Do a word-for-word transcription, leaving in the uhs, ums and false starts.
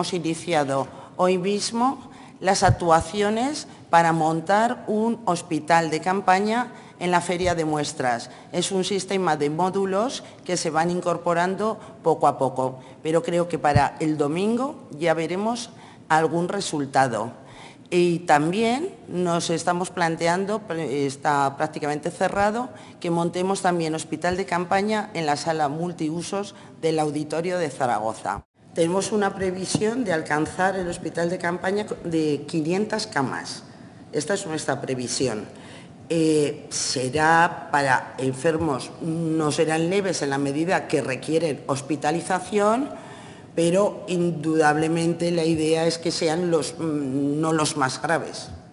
hemos iniciado hoy mismo las actuaciones para montar un hospital de campaña en la feria de muestras. Es un sistema de módulos que se van incorporando poco a poco, pero creo que para el domingo ya veremos algún resultado. Y también nos estamos planteando, está prácticamente cerrado, que montemos también hospital de campaña en la sala multiusos del Auditorio de Zaragoza. Tenemos una previsión de alcanzar el hospital de campaña de quinientas camas. Esta es nuestra previsión. Eh, será para enfermos, no serán leves en la medida que requieren hospitalización, pero indudablemente la idea es que sean los, no los más graves.